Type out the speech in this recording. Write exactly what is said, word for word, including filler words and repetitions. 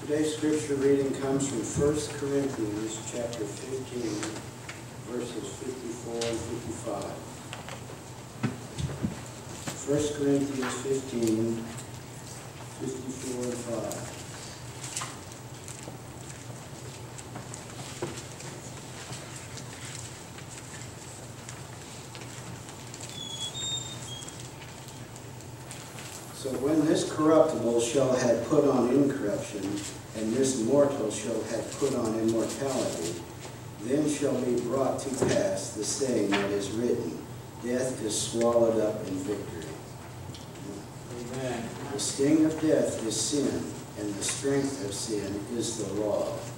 Today's scripture reading comes from First Corinthians chapter fifteen, verses fifty-four and fifty-five. First Corinthians fifteen, fifty-four and five. So when this corruptible shall have put on incorruption, and this mortal shall have put on immortality, then shall be brought to pass the saying that is written, death is swallowed up in victory. Amen. The sting of death is sin, and the strength of sin is the law.